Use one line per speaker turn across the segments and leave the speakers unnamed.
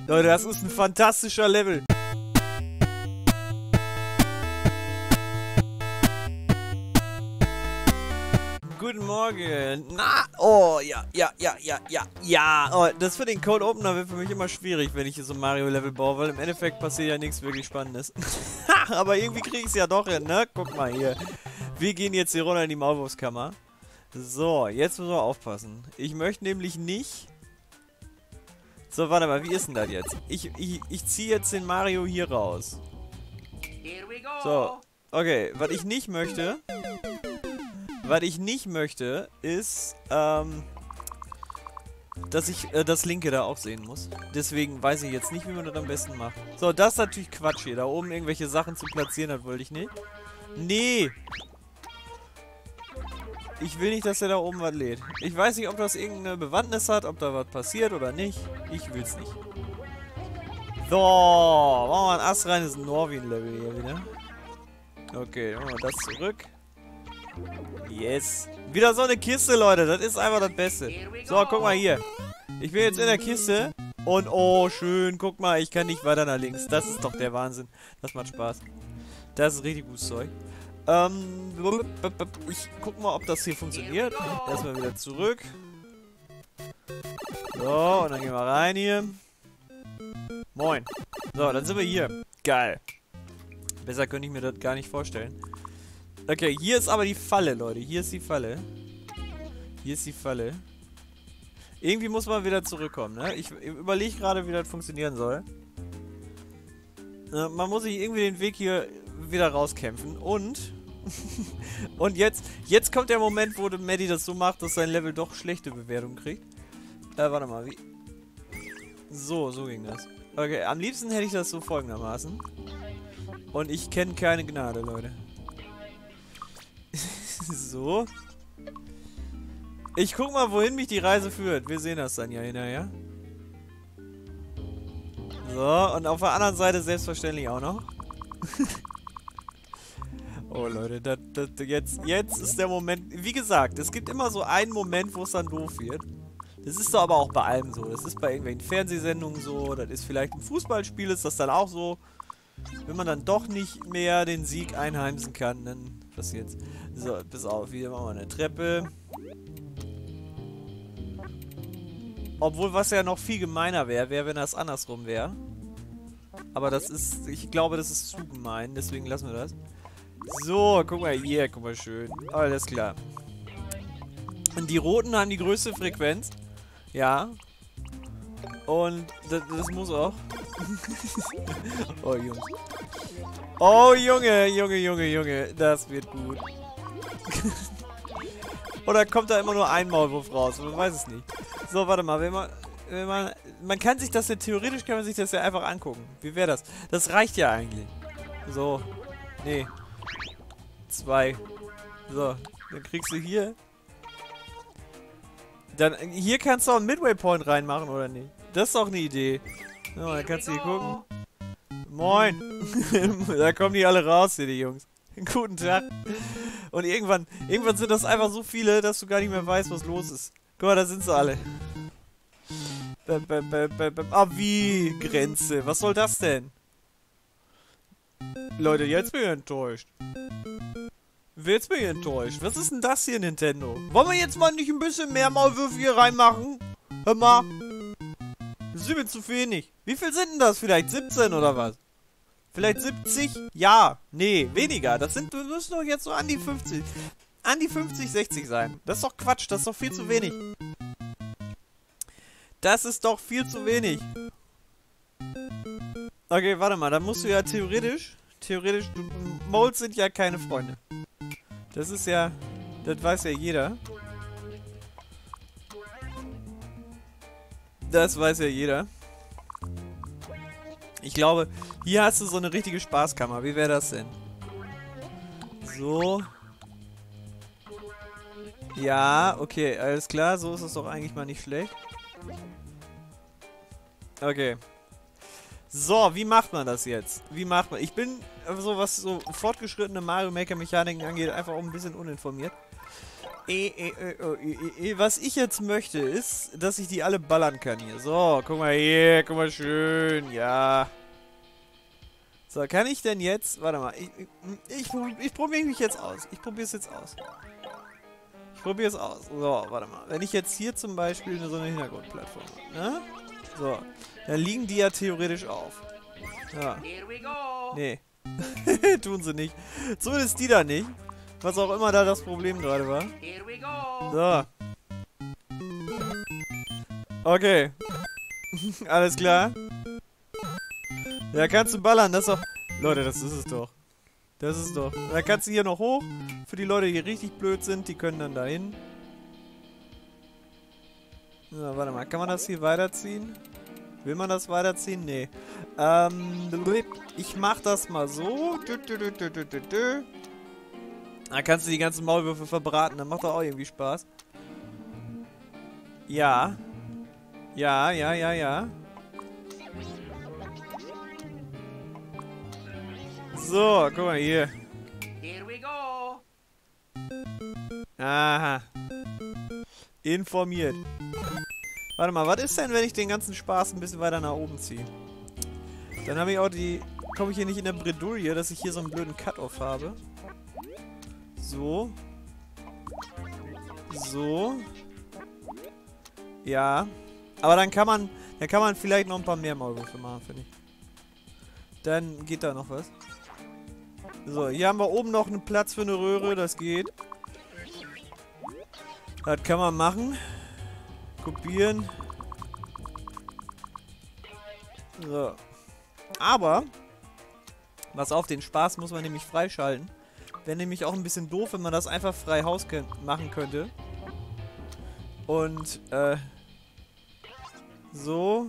Leute, das ist ein fantastischer Level. Guten Morgen. Na, oh, ja. Oh, das für den Cold Opener wird für mich immer schwierig, wenn ich hier so Mario-Level baue, weil im Endeffekt passiert ja nichts wirklich Spannendes. Aber irgendwie kriege ich es ja doch hin, ne? Guck mal hier. Wir gehen jetzt hier runter in die Maulwurfskammer. So, jetzt müssen wir aufpassen. Ich möchte nämlich nicht... So, warte mal, wie ist denn das jetzt? Ich ziehe jetzt den Mario hier raus. So, okay, was ich nicht möchte... ist, dass ich das linke da auch sehen muss. Deswegen weiß ich jetzt nicht, wie man das am besten macht. So, das ist natürlich Quatsch hier. Da oben irgendwelche Sachen zu platzieren, das wollte ich nicht. Nee! Ich will nicht, dass er da oben was lädt. Ich weiß nicht, ob das irgendeine Bewandtnis hat, ob da was passiert oder nicht. Ich will's nicht. So, machen wir ein astreines Norwin-Level hier wieder. Okay, machen wir das zurück. Yes. Wieder so eine Kiste, Leute. Das ist einfach das Beste. So, guck mal hier. Ich bin jetzt in der Kiste. Und, oh, schön. Guck mal, ich kann nicht weiter nach links. Das ist doch der Wahnsinn. Das macht Spaß. Das ist richtig gutes Zeug. Ich guck mal, ob das hier funktioniert. Erstmal wieder zurück. So, und dann gehen wir rein hier. Moin. So, dann sind wir hier. Geil. Besser könnte ich mir das gar nicht vorstellen. Okay, hier ist aber die Falle, Leute. Hier ist die Falle. Hier ist die Falle. Irgendwie muss man wieder zurückkommen, ne? Ich überlege gerade, wie das funktionieren soll. Man muss sich irgendwie den Weg hier wieder rauskämpfen. Und... und jetzt kommt der Moment, wo Maddie das so macht, dass sein Level doch schlechte Bewertung kriegt. Warte mal, wie... So ging das. Okay, am liebsten hätte ich das so folgendermaßen. Und ich kenne keine Gnade, Leute. So. Ich guck mal, wohin mich die Reise führt. Wir sehen das dann ja hinterher. So, und auf der anderen Seite selbstverständlich auch noch. Oh Leute, jetzt ist der Moment. Wie gesagt, es gibt immer so einen Moment, wo es dann doof wird. Das ist doch aber auch bei allem so. Das ist bei irgendwelchen Fernsehsendungen so. Das ist vielleicht im Fußballspiel, ist das dann auch so. Wenn man dann doch nicht mehr den Sieg einheimsen kann, dann passiert's. So, pass auf, hier machen wir eine Treppe. Obwohl, was ja noch viel gemeiner wäre, wenn das andersrum wäre. Aber das ist, ich glaube, das ist zu gemein, deswegen lassen wir das. So, guck mal hier, guck mal schön. Alles klar. Und die Roten haben die größte Frequenz. Ja. Und das muss auch. Oh, Jungs. Oh, Junge. Das wird gut. Oder kommt da immer nur ein Maulwurf raus? Man weiß es nicht. So, warte mal. Man kann sich das ja, theoretisch kann man sich das ja einfach angucken. Wie wäre das? Das reicht ja eigentlich. So. Nee. 2. So. Dann kriegst du hier. Dann, hier kannst du auch einen Midway Point reinmachen, oder nicht? Das ist doch eine Idee. So, dann kannst du hier gucken. Moin. Da kommen die alle raus hier, die Jungs. Guten Tag. Und irgendwann sind das einfach so viele, dass du gar nicht mehr weißt, was los ist. Guck mal, da sind sie alle. Ah, wie? Grenze. Was soll das denn? Leute, jetzt bin ich enttäuscht. Jetzt bin ich enttäuscht. Was ist denn das hier, Nintendo? Wollen wir jetzt mal nicht ein bisschen mehr Maulwürfe hier reinmachen? Hör mal. Das ist mir zu wenig. Wie viel sind denn das? Vielleicht 17 oder was? Vielleicht 70? Ja. Nee, weniger. Das müssen doch jetzt so an die 50. An die 50, 60 sein. Das ist doch Quatsch. Das ist doch viel zu wenig. Das ist doch viel zu wenig. Okay, warte mal. Da musst du ja theoretisch, Moles sind ja keine Freunde. Das ist ja, das weiß ja jeder. Das weiß ja jeder. Ich glaube, hier hast du so eine richtige Spaßkammer. Wie wäre das denn? So. Ja, okay, alles klar. So ist es doch eigentlich mal nicht schlecht. Okay. So, wie macht man das jetzt? Wie macht man... Ich bin, so was so fortgeschrittene Mario Maker Mechaniken angeht, einfach auch ein bisschen uninformiert. Was ich jetzt möchte, ist, dass ich die alle ballern kann hier. So, guck mal hier, guck mal schön, ja. So, kann ich denn jetzt, warte mal, ich probiere mich jetzt aus. Ich probiere es jetzt aus. Ich probiere es aus. So, warte mal. Wenn ich jetzt hier zum Beispiel so eine Hintergrundplattform habe, ne? So, dann liegen die ja theoretisch auf. Ja. Nee. Tun sie nicht. Zumindest die da nicht. Was auch immer da das Problem gerade war. So. Okay. Alles klar. Ja, kannst du ballern. Das ist doch... Leute, das ist es doch. Das ist es doch. Da kannst du hier noch hoch. Für die Leute, die richtig blöd sind, die können dann dahin. So, warte mal. Kann man das hier weiterziehen? Will man das weiterziehen? Nee. Ich mach das mal so. Da kannst du die ganzen Maulwürfe verbraten. Dann macht doch auch irgendwie Spaß. Ja. Ja. So, guck mal hier. Aha. Informiert. Warte mal, was ist denn, wenn ich den ganzen Spaß ein bisschen weiter nach oben ziehe? Dann habe ich auch die... Komme ich hier nicht in der Bredouille, dass ich hier so einen blöden Cut-Off habe. So. So. Ja. Aber dann kann man vielleicht noch ein paar mehr Maulwürfe machen, finde ich. Dann geht da noch was. So, hier haben wir oben noch einen Platz für eine Röhre, das geht. Das kann man machen. Kopieren. So. Aber, pass auf, den Spaß muss man nämlich freischalten. Wäre nämlich auch ein bisschen doof, wenn man das einfach frei Haus machen könnte. Und, so.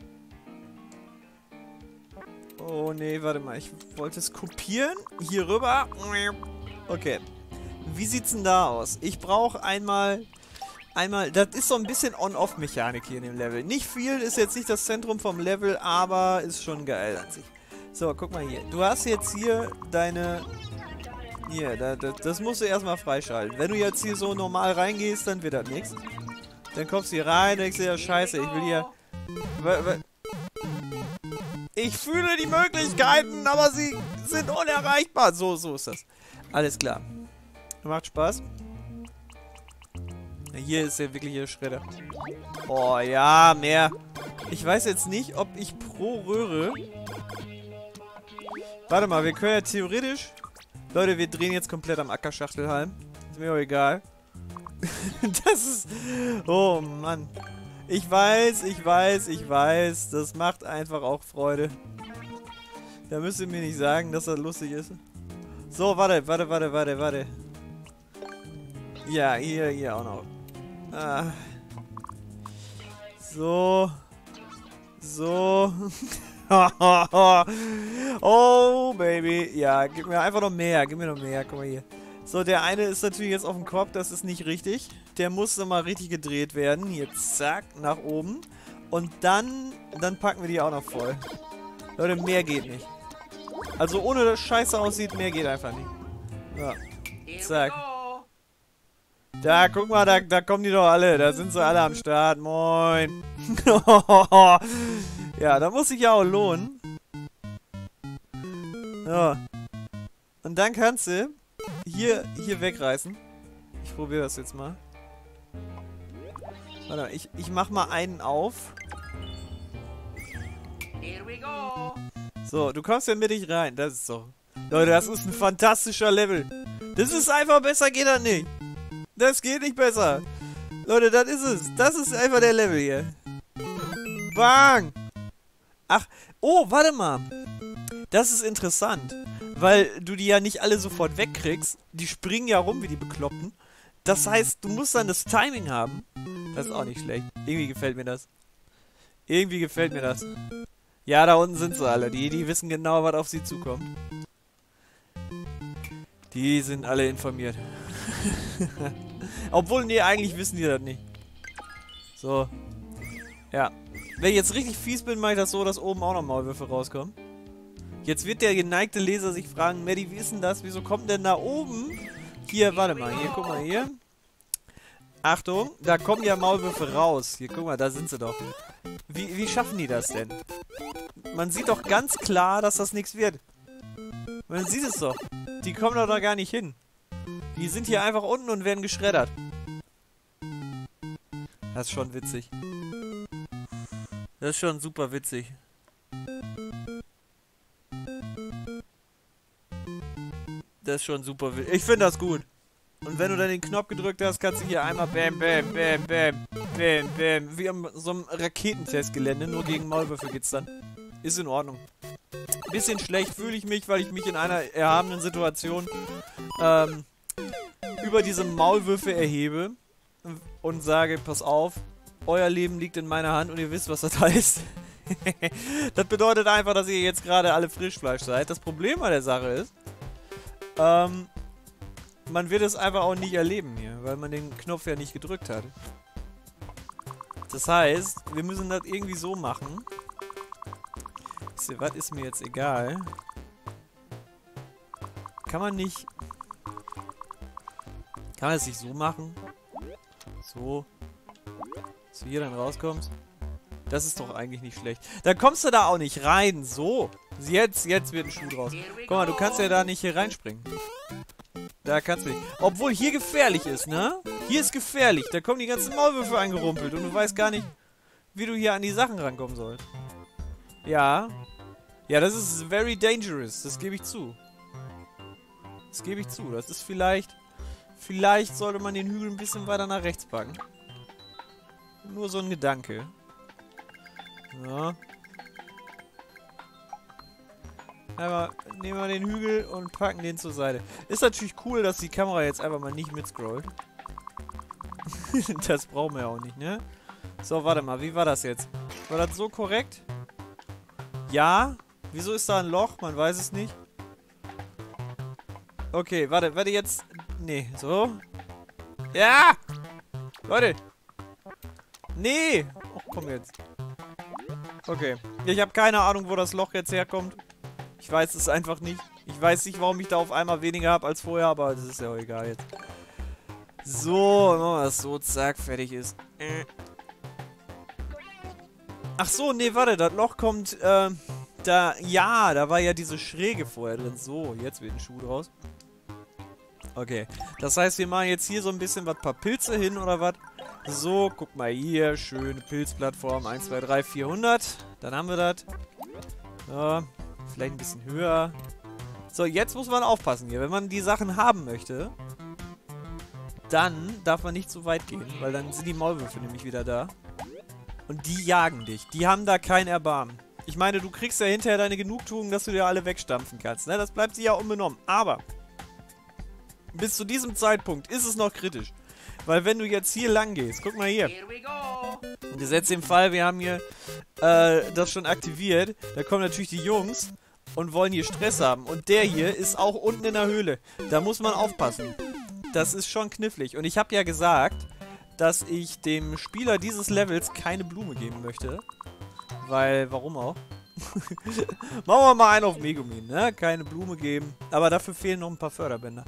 Oh, nee, warte mal. Ich wollte es kopieren. Hier rüber. Okay. Wie sieht's denn da aus? Ich brauche einmal, das ist so ein bisschen On-Off-Mechanik hier in dem Level. Nicht viel, ist jetzt nicht das Zentrum vom Level, aber ist schon geil an sich. So, guck mal hier. Du hast jetzt hier deine... Hier, das musst du erstmal freischalten. Wenn du jetzt hier so normal reingehst, dann wird das nichts. Dann kommst du hier rein, denkst dir, ja, scheiße, ich will hier... Ich fühle die Möglichkeiten, aber sie sind unerreichbar. So ist das. Alles klar. Macht Spaß. Hier ist ja wirklich der Schredder. Oh ja, mehr. Ich weiß jetzt nicht, ob ich pro Röhre... Warte mal, wir können ja theoretisch... Leute, wir drehen jetzt komplett am Ackerschachtelhalm. Ist mir auch egal. Das ist... Oh Mann. Ich weiß. Das macht einfach auch Freude. Da müsst ihr mir nicht sagen, dass das lustig ist. So, warte. Ja, hier auch noch. Ah. So. Oh, Baby. Ja, gib mir einfach noch mehr. Guck mal hier. So, der eine ist natürlich jetzt auf dem Kopf. Das ist nicht richtig. Der muss nochmal richtig gedreht werden. Hier, zack, nach oben. Und dann packen wir die auch noch voll. Leute, mehr geht nicht. Also, ohne dass scheiße aussieht, mehr geht einfach nicht. Ja. Zack. Da, guck mal, da kommen die doch alle. Da sind sie alle am Start. Moin. Ja, da muss sich ja auch lohnen. So. Und dann kannst du hier wegreißen. Ich probiere das jetzt mal. Warte, ich mach mal einen auf. So, du kommst ja mittig rein. Das ist so. Leute, das ist ein fantastischer Level. Das ist einfach besser, geht das nicht. Das geht nicht besser. Leute, das ist es. Das ist einfach der Level hier. Bang! Ach, oh, warte mal. Das ist interessant. Weil du die ja nicht alle sofort wegkriegst. Die springen ja rum wie die Bekloppten. Das heißt, du musst dann das Timing haben. Das ist auch nicht schlecht. Irgendwie gefällt mir das. Ja, da unten sind sie alle. Die wissen genau, was auf sie zukommt. Die sind alle informiert. Obwohl, nee, eigentlich wissen die das nicht. So. Ja. Wenn ich jetzt richtig fies bin, mache ich das so, dass oben auch noch Maulwürfe rauskommen. Jetzt wird der geneigte Leser sich fragen, Maddie, wie ist denn das? Wieso kommt denn da oben? Hier, warte mal, hier, guck mal hier. Achtung, da kommen ja Maulwürfe raus. Hier, guck mal, da sind sie doch. Wie schaffen die das denn? Man sieht doch ganz klar, dass das nichts wird. Man sieht es doch. Die kommen doch da gar nicht hin. Die sind hier einfach unten und werden geschreddert. Das ist schon witzig. Das ist schon super witzig. Das ist schon super witzig. Ich finde das gut. Und wenn du dann den Knopf gedrückt hast, kannst du hier einmal bam, bam, bam, bam, bam, bam. Wie an so einem Raketentestgelände. Nur gegen Maulwürfe geht's dann. Ist in Ordnung. Bisschen schlecht fühle ich mich, weil ich mich in einer erhabenen Situation über diese Maulwürfe erhebe und sage, pass auf, euer Leben liegt in meiner Hand und ihr wisst, was das heißt. Das bedeutet einfach, dass ihr jetzt gerade alle Frischfleisch seid. Das Problem bei der Sache ist, man wird es einfach auch nicht erleben hier, weil man den Knopf ja nicht gedrückt hat. Das heißt, wir müssen das irgendwie so machen. Was ist mir jetzt egal? Kann man nicht... Kann man es nicht so machen? So. Dass du hier dann rauskommst? Das ist doch eigentlich nicht schlecht. Dann kommst du da auch nicht rein. So. Jetzt wird ein Schuh draus. Guck mal, du kannst ja da nicht hier reinspringen. Da kannst du nicht. Obwohl hier gefährlich ist, ne? Hier ist gefährlich. Da kommen die ganzen Maulwürfe angerumpelt und du weißt gar nicht, wie du hier an die Sachen rankommen sollst. Ja. Ja, das ist very dangerous. Das gebe ich zu. Das gebe ich zu. Das ist vielleicht... Vielleicht sollte man den Hügel ein bisschen weiter nach rechts packen. Nur so ein Gedanke. Ja. Aber nehmen wir den Hügel und packen den zur Seite. Ist natürlich cool, dass die Kamera jetzt einfach mal nicht mitscrollt. Das brauchen wir ja auch nicht, ne? So, warte mal. Wie war das jetzt? War das so korrekt? Ja. Wieso ist da ein Loch? Man weiß es nicht. Okay, warte jetzt... Nee, so. Ja! Leute! Nee! Oh, komm jetzt. Okay. Ich habe keine Ahnung, wo das Loch jetzt herkommt. Ich weiß es einfach nicht. Ich weiß nicht, warum ich da auf einmal weniger habe als vorher, aber das ist ja auch egal jetzt. So, machen wir das so, zack, fertig ist. Ach so, nee, warte, das Loch kommt, da war ja diese Schräge vorher drin. So, jetzt wird ein Schuh draus. Okay, das heißt, wir machen jetzt hier so ein bisschen was, paar Pilze hin oder was. So, guck mal hier, schöne Pilzplattform, 1, 2, 3, 400. Dann haben wir das. Ja, vielleicht ein bisschen höher. So, jetzt muss man aufpassen hier. Wenn man die Sachen haben möchte, dann darf man nicht zu weit gehen, weil dann sind die Maulwürfe nämlich wieder da. Und die jagen dich. Die haben da kein Erbarmen. Ich meine, du kriegst ja hinterher deine Genugtuung, dass du dir alle wegstampfen kannst. Ne? Das bleibt dir ja unbenommen. Aber bis zu diesem Zeitpunkt ist es noch kritisch. Weil wenn du jetzt hier lang gehst, guck mal hier. Gesetzt im Fall, wir haben hier das schon aktiviert. Da kommen natürlich die Jungs und wollen hier Stress haben. Und der hier ist auch unten in der Höhle. Da muss man aufpassen. Das ist schon knifflig. Und ich habe ja gesagt, dass ich dem Spieler dieses Levels keine Blume geben möchte. Weil, warum auch? Machen wir mal einen auf Megumin, ne? Keine Blume geben. Aber dafür fehlen noch ein paar Förderbänder.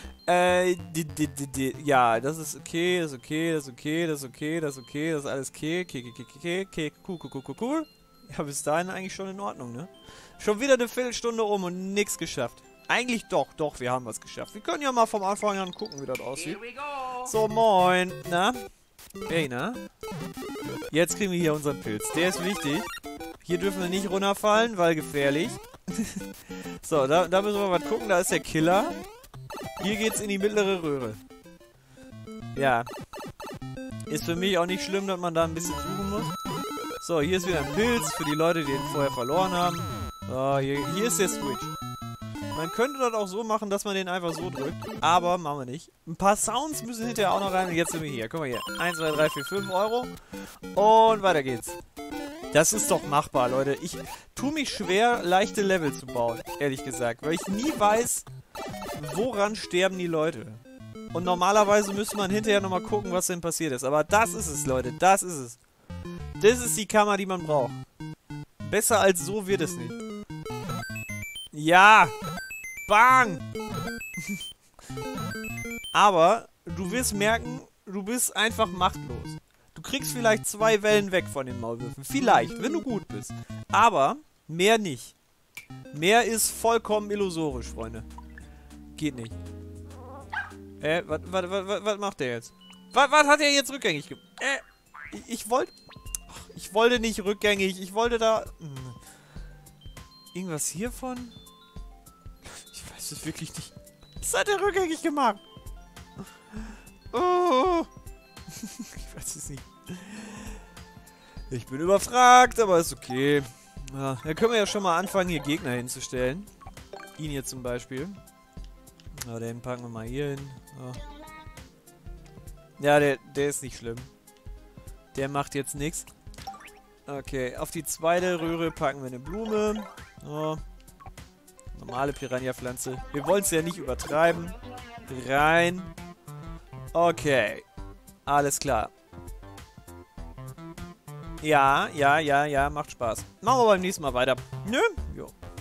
Ja, das ist okay, das ist okay, das ist okay, das ist okay, das ist okay, das ist alles okay, cool. Ja, bis dahin eigentlich schon in Ordnung, ne? Schon wieder eine Viertelstunde um und nichts geschafft. Eigentlich doch, wir haben was geschafft. Wir können ja mal vom Anfang an gucken, wie das aussieht. So, moin. Na? Hey, na? Jetzt kriegen wir hier unseren Pilz. Der ist wichtig. Hier dürfen wir nicht runterfallen, weil gefährlich. So, da müssen wir mal gucken. Da ist der Killer. Hier geht's in die mittlere Röhre. Ja. Ist für mich auch nicht schlimm, dass man da ein bisschen suchen muss. So, hier ist wieder ein Pilz für die Leute, die den vorher verloren haben. So, hier ist der Switch. Man könnte das auch so machen, dass man den einfach so drückt. Aber machen wir nicht. Ein paar Sounds müssen hinterher auch noch rein. Und jetzt sind wir hier. Guck mal hier. 1, 2, 3, 4, 5 Euro. Und weiter geht's. Das ist doch machbar, Leute. Ich tue mich schwer, leichte Level zu bauen. Ehrlich gesagt. Weil ich nie weiß, woran sterben die Leute. Und normalerweise müsste man hinterher nochmal gucken, was denn passiert ist. Aber das ist es, Leute. Das ist es. Das ist die Kammer, die man braucht. Besser als so wird es nicht. Ja! Bang! Aber du wirst merken, du Du bist einfach machtlos. Du kriegst vielleicht 2 Wellen weg von den Maulwürfen. Vielleicht, wenn du gut bist. Aber mehr nicht. Mehr ist vollkommen illusorisch, Freunde. Geht nicht. Was macht der jetzt? Was hat er jetzt rückgängig gemacht? Ich wollte nicht rückgängig. Ich wollte da... Irgendwas hiervon? Ich weiß es wirklich nicht. Was hat er rückgängig gemacht? Oh. Ich weiß es nicht. Ich bin überfragt, aber ist okay. Ja, da können wir ja schon mal anfangen, hier Gegner hinzustellen. Ihn hier zum Beispiel. Ja, den packen wir mal hier hin. Ja, der ist nicht schlimm. Der macht jetzt nichts. Okay, auf die zweite Röhre packen wir eine Blume. Oh. Normale Piranha-Pflanze. Wir wollen es ja nicht übertreiben. Rein. Okay. Alles klar. Ja, macht Spaß. Machen wir beim nächsten Mal weiter. Nö? Jo.